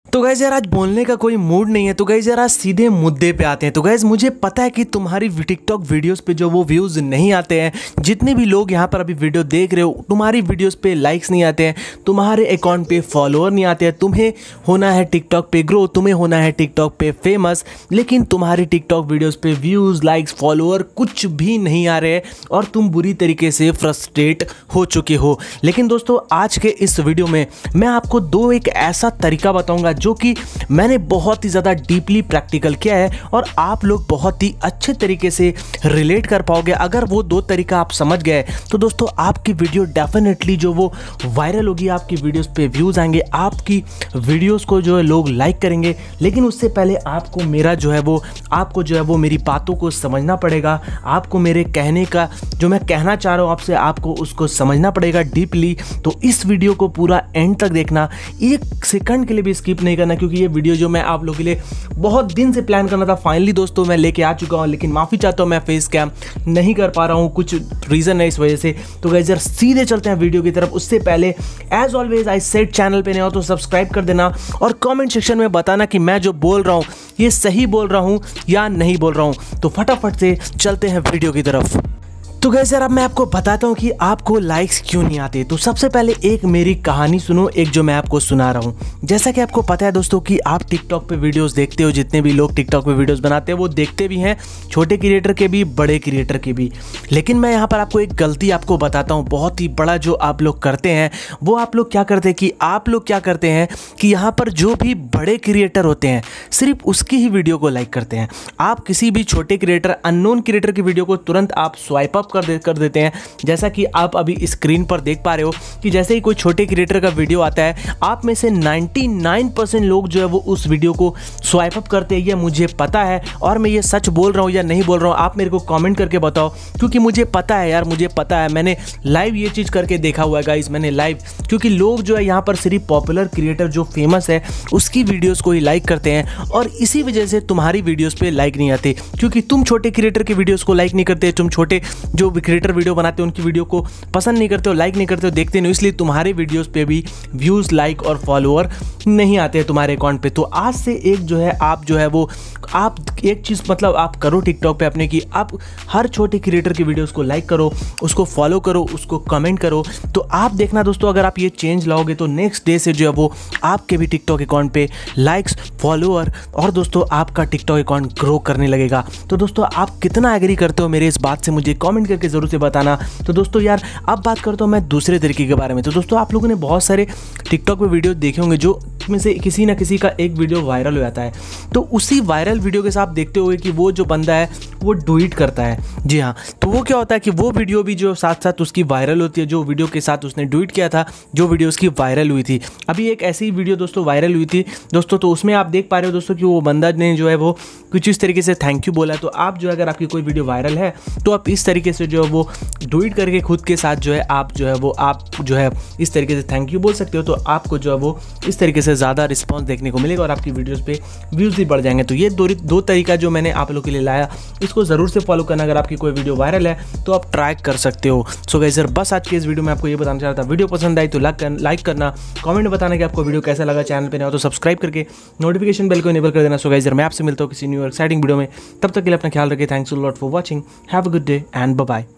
तो गाइस यार आज बोलने का कोई मूड नहीं है। तो गाइस यार आज सीधे मुद्दे पे आते हैं। तो गाइस मुझे पता है कि तुम्हारी टिकटॉक वीडियोस पे जो वो व्यूज़ नहीं आते हैं, जितने भी लोग यहाँ पर अभी वीडियो देख रहे हो तुम्हारी वीडियोस पे लाइक्स नहीं आते हैं, तुम्हारे अकाउंट पे फॉलोअर नहीं आते हैं। तुम्हें होना है टिकटॉक पे ग्रो, तुम्हें होना है टिकटॉक पे फेमस, लेकिन तुम्हारी टिकटॉक वीडियोज़ पे व्यूज़ लाइक्स फॉलोअर कुछ भी नहीं आ रहे और तुम बुरी तरीके से फ्रस्ट्रेट हो चुके हो। लेकिन दोस्तों आज के इस वीडियो में मैं आपको एक ऐसा तरीका बताऊंगा जो कि मैंने बहुत ही ज़्यादा डीपली प्रैक्टिकल किया है और आप लोग बहुत ही अच्छे तरीके से रिलेट कर पाओगे। अगर वो दो तरीका आप समझ गए तो दोस्तों आपकी वीडियो डेफिनेटली जो वो वायरल होगी, आपकी वीडियोस पे व्यूज़ आएंगे, आपकी वीडियोस को जो है लोग लाइक करेंगे। लेकिन उससे पहले आपको मेरी बातों को समझना पड़ेगा। आपको मेरे कहने का जो मैं कहना चाह रहा हूँ आपसे, आपको उसको समझना पड़ेगा डीपली। तो इस वीडियो को पूरा एंड तक देखना, एक सेकंड के लिए भी स्किप नहीं करना, क्योंकि ये वीडियो जो मैं आप लोगों के लिए बहुत दिन से प्लान करना था, फाइनली दोस्तों मैं लेके आ चुका हूँ। लेकिन माफ़ी चाहता हूँ मैं फेस कैम नहीं कर पा रहा हूँ, कुछ रीज़न है इस वजह से। तो गाइस यार सीधे चलते हैं वीडियो की तरफ। उससे पहले as always I said channel पे नहीं हो तो सब्सक्राइब कर देना और कमेंट सेक्शन में बताना कि मैं जो बोल रहा हूँ ये सही बोल रहा हूँ या नहीं बोल रहा हूँ। तो फटाफट से चलते हैं वीडियो की तरफ। तो गाइस यार अब मैं आपको बताता हूँ कि आपको लाइक्स क्यों नहीं आते। तो सबसे पहले एक मेरी कहानी सुनो, एक जो मैं आपको सुना रहा हूँ। जैसा कि आपको पता है दोस्तों कि आप टिकटॉक पे वीडियोस देखते हो, जितने भी लोग टिकटॉक पे वीडियोस बनाते हैं वो देखते भी हैं, छोटे क्रिएटर के भी बड़े क्रिएटर के भी। लेकिन मैं यहाँ पर आपको एक गलती आपको बताता हूँ, बहुत ही बड़ा जो आप लोग करते हैं। वो आप लोग क्या करते हैं कि यहाँ पर जो भी बड़े क्रिएटर होते हैं सिर्फ उसकी ही वीडियो को लाइक करते हैं। आप किसी भी छोटे क्रिएटर, अननोन क्रिएटर की वीडियो को तुरंत आप स्वाइप अप कर देते हैं। जैसा कि आप अभी स्क्रीन पर देख पा रहे हो कि जैसे ही कोई छोटे क्रिएटर का वीडियो आता है, आप में से 99% लोग जो है वो उस वीडियो को स्वाइप अप करते हैं। ये मुझे पता है और मैं ये सच बोल रहा हूँ या नहीं बोल रहा हूँ आप मेरे को कमेंट करके बताओ, क्योंकि मुझे पता है यार, मुझे पता है, मैंने लाइव ये चीज़ करके देखा हुआ है गाइस, मैंने लाइव। क्योंकि लोग जो है यहाँ पर सिर्फ पॉपुलर क्रिएटर जो फेमस है उसकी वीडियोज़ को ही लाइक करते हैं और इसी वजह से तुम्हारी वीडियोज़ पे लाइक नहीं आते, क्योंकि तुम छोटे क्रिएटर की वीडियोज़ को लाइक नहीं करते। तुम छोटे जो क्रिएटर वीडियो बनाते हो उनकी वीडियो को पसंद नहीं करते हो, लाइक नहीं करते हो, देखते नहीं, इसलिए तुम्हारे वीडियोस पे भी व्यूज़ लाइक और फॉलोअर नहीं आते हैं तुम्हारे अकाउंट पे। तो आज से एक जो है आप एक चीज़ मतलब आप करो टिकटॉक पे अपने की, आप हर छोटे क्रिएटर की वीडियोस को लाइक करो, उसको फॉलो करो, उसको कमेंट करो। तो आप देखना दोस्तों, अगर आप ये चेंज लाओगे तो नेक्स्ट डे से जो है वो आपके भी टिकटॉक अकाउंट पे लाइक्स, फॉलोअर और दोस्तों आपका टिकटॉक अकाउंट ग्रो करने लगेगा। तो दोस्तों आप कितना एग्री करते हो मेरे इस बात से मुझे कमेंट करके ज़रूर से बताना। तो दोस्तों यार अब बात करता हूँ मैं दूसरे तरीके के बारे में। तो दोस्तों आप लोगों ने बहुत सारे टिकटॉक पे वीडियो देखे होंगे जो में से किसी ना किसी का एक वीडियो वायरल हो जाता है। तो उसी वायरल वीडियो के साथ आप देखते होंगे कि वो जो बंदा है वो डुइट करता है। जी हाँ, तो वो क्या होता है कि वो वीडियो भी जो साथ साथ उसकी वायरल होती है, जो वीडियो के साथ उसने डुइट किया था, जो वीडियो उसकी वायरल हुई थी। अभी एक ऐसी वीडियो दोस्तों वायरल हुई थी दोस्तों, तो उसमें आप देख पा रहे हो दोस्तों कि वो बंदा ने जो है वो कुछ इस तरीके से थैंक यू बोला। तो आप जो अगर आपकी कोई वीडियो वायरल है तो आप इस तरीके से जो है वो डुइट करके खुद के साथ जो है आप जो है इस तरीके से थैंक यू बोल सकते हो। तो आपको जो है वो इस तरीके से ज़्यादा रिस्पॉन्स देखने को मिलेगा और आपकी वीडियोस पे व्यूज़ भी बढ़ जाएंगे। तो ये दो तरीका जो मैंने आप लोगों के लिए लाया, इसको ज़रूर से फॉलो करना। अगर आपकी कोई वीडियो वायरल है तो आप ट्राई कर सकते हो। सो गाइस यार बस आज के इस वीडियो में आपको ये बताना चाह रहा था, वीडियो पसंद आई तो लाइक करना, कमेंट में बताना कि आपको वीडियो कैसा लगा। चैनल पे नया हो तो सब्सक्राइब करके नोटिफिकेशन बेल को इनेबल कर देना। सो गाइस यार मैं आपसे मिलता हूँ किसी न्यू एक्साइटिंग वीडियो में, तब तक के लिए अपना ख्याल रखिए। Thanks a lot for watching, have a good day and bye bye.